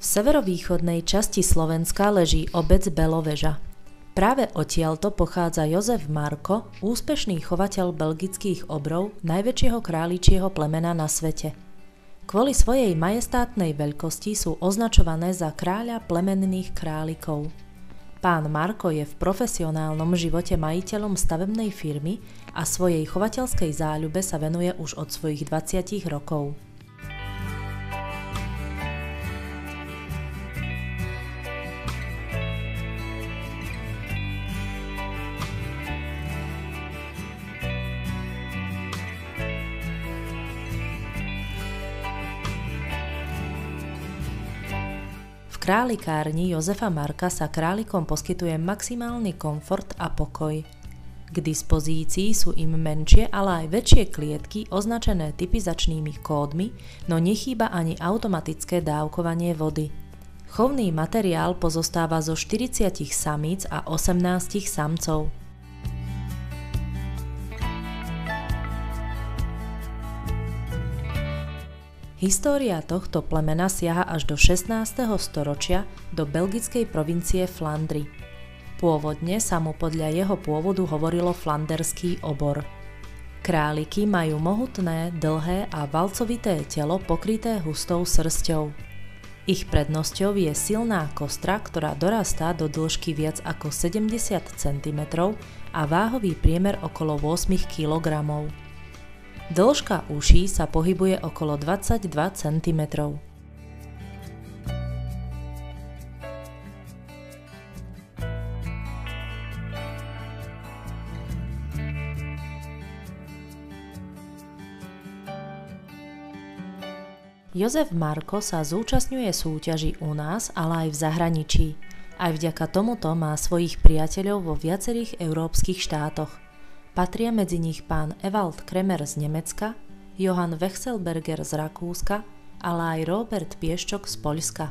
severovýchodnej časti Slovenska leží obec Beloveža. Práve odtiaľto pochádza Jozef Marko, úspešný chovateľ belgických obrov, najväčšieho králičieho plemena na svete. Kvôli svojej majestátnej veľkosti sú označované za kráľa plemenných králikov. Pán Marko je v profesionálnom živote majiteľom stavebnej firmy a svojej chovateľskej záľube sa venuje už od svojich 20 rokov. V králikárni Jozefa Marka sa králikom poskytuje maximálny komfort a pokoj. K dispozícii sú im menšie, ale aj väčšie klietky označené typizačnými kódmi, no nechýba ani automatické dávkovanie vody. Chovný materiál pozostáva zo 40 samíc a 18 samcov. História tohto plemena siaha až do 16. storočia do belgickej provincie Flandry. Pôvodne sa mu podľa jeho pôvodu hovorilo flanderský obor. Králiky majú mohutné, dlhé a valcovité telo pokryté hustou srsťou. Ich prednosťou je silná kostra, ktorá dorastá do dĺžky viac ako 70 cm a váhový priemer okolo 8 kg. Dĺžka uší sa pohybuje okolo 22 cm. Jozef Marko sa zúčastňuje súťaží u nás, ale aj v zahraničí. Aj vďaka tomuto má svojich priateľov vo viacerých európskych štátoch. Patria medzi nich pán Ewald Kremer z Nemecka, Johann Wechselberger z Rakúska, ale aj Robert Pieščok z Poľska.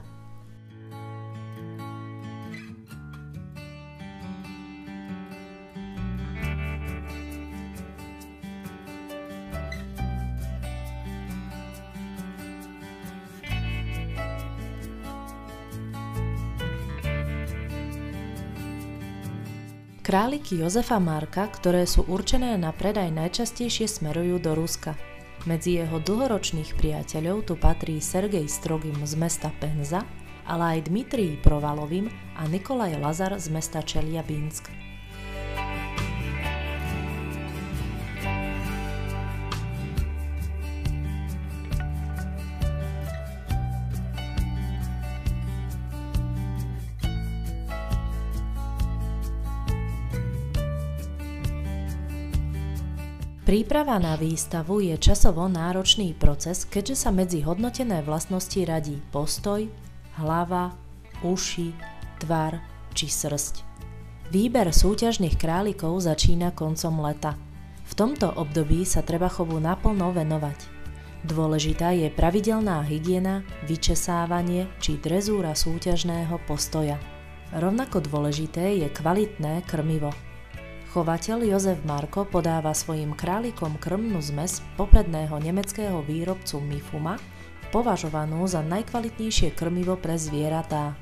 Králiky Jozefa Marka, ktoré sú určené na predaj, najčastejšie smerujú do Ruska. Medzi jeho dlhoročných priateľov tu patrí Sergej Strogin z mesta Penza, ale aj Dmitrij Provalovým a Nikolaj Lazar z mesta Čeliabinsk. Príprava na výstavu je časovo náročný proces, keďže sa medzi hodnotené vlastnosti radí postoj, hlava, uši, tvar či srsť. Výber súťažných králikov začína koncom leta. V tomto období sa treba chovu naplno venovať. Dôležitá je pravidelná hygiena, vyčesávanie či drezúra súťažného postoja. Rovnako dôležité je kvalitné krmivo. Chovateľ Jozef Marko podáva svojim králikom krmnú zmes popredného nemeckého výrobcu Mifuma, považovanú za najkvalitnejšie krmivo pre zvieratá.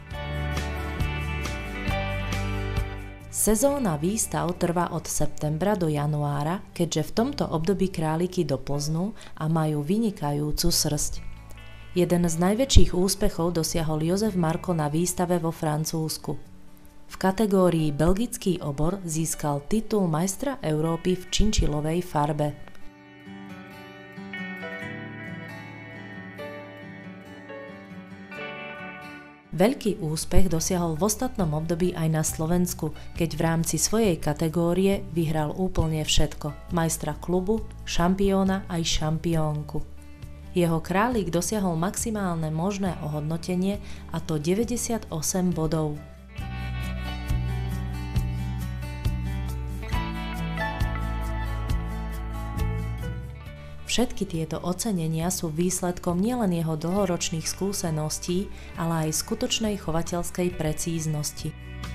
Sezóna výstav trvá od septembra do januára, keďže v tomto období králiky doplznú a majú vynikajúcu srsť. Jeden z najväčších úspechov dosiahol Jozef Marko na výstave vo Francúzsku. V kategórii belgický obor získal titul majstra Európy v činčilovej farbe. Veľký úspech dosiahol v ostatnom období aj na Slovensku, keď v rámci svojej kategórie vyhral úplne všetko: majstra klubu, šampióna aj šampiónku. Jeho králik dosiahol maximálne možné ohodnotenie, a to 98 bodov. Všetky tieto ocenenia sú výsledkom nielen jeho dlhoročných skúseností, ale aj skutočnej chovateľskej precíznosti.